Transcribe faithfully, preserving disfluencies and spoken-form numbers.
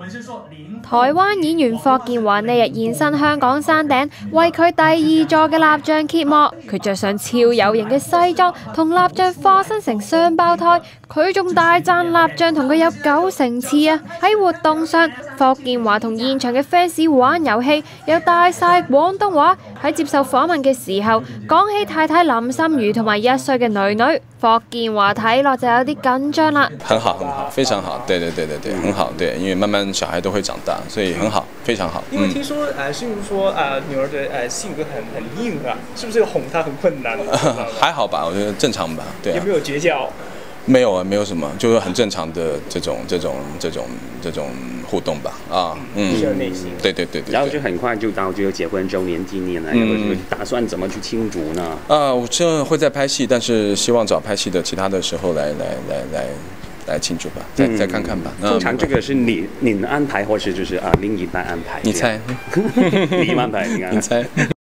台灣演員霍建華呢日現身香港山頂，為佢第二座嘅蠟像揭幕。佢着上超有型嘅西裝，同蠟像化身成雙胞胎。佢仲大讚蠟像同佢有九成似啊！喺活動上，霍建華同現場嘅 fans 玩遊戲，又帶晒廣東話。喺接受訪問嘅時候，講起太太林心如同埋一歲嘅女女，霍建華睇落就有啲緊張啦。 很好，很好，非常好，對對對對對，很好，對，因為慢慢小孩都會長大，所以很好，非常好。 因為聽說，呃，心如說，呃，女兒的呃性格很很硬啊，是不是哄她很困難？ 還好吧，我覺得正常吧，對、啊。 有沒有絕交？ 沒有啊，沒有什麼，就是很正常的這種、這種、這種、這種互動吧，啊，嗯， 是內心， 對對對對。 然後就很快就到這個結婚週年紀念了，然後就打算怎麼去慶祝呢？ 啊，我這會在拍戲，但是希望找拍戲的其他的時候來來來來來慶祝吧，再、嗯、再看看吧。 通常這個是你您安排，或是就是啊另一半安排？ 你猜？ 你安排，你安排。 你猜？